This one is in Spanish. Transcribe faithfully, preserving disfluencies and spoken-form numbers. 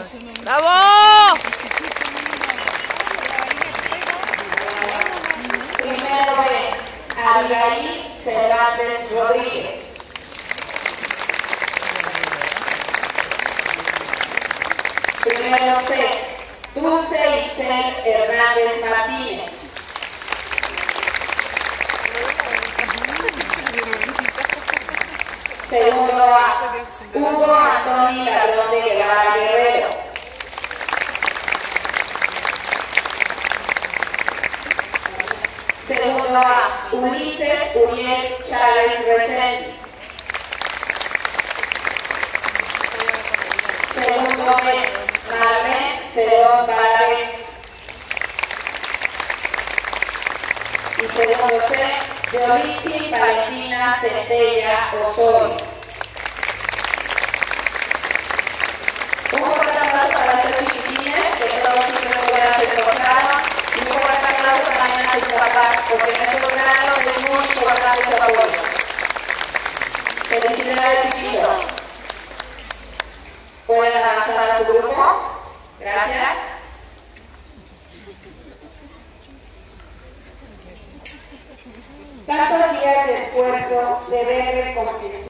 ¡Bravo! Primero B, Abigail Cervantes Rodríguez. Primero C, Dulce Itzel Hernández Martínez. Segundo A, Hugo Antonio Ladrón de Guevara Guerrero. Segundo A, Ulises Uriel Chávez Reséndiz. Segundo B, Marlene Cerón Valadez. Y segundo C, Yolichi Valentina Centella Osorio. Un fuerte aplauso para estos chiquitines, que todos siempre puedan ser forzados, y un fuerte aplauso también a sus papás, porque en estos grados es muy importante su apoyo. Felicidades, chiquillos. Pueden avanzar a su grupo. Gracias. Tantos días de esfuerzo se ve recompensado.